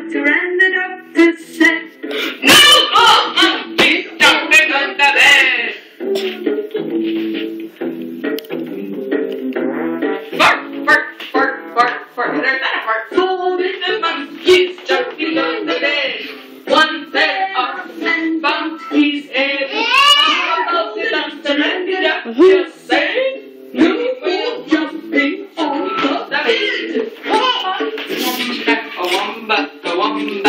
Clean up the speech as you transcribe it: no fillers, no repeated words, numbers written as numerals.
doctor and the doctor said, "No more monkeys jumping on the bed." Bark, bark, bark, bark, bark. There's not a bark. So did the monkeys jumping on the bed. One fell off and bumped his head. Now the doctor and the doctor said, "No more jumping on the bed." Wombat, a wombat, a wombat.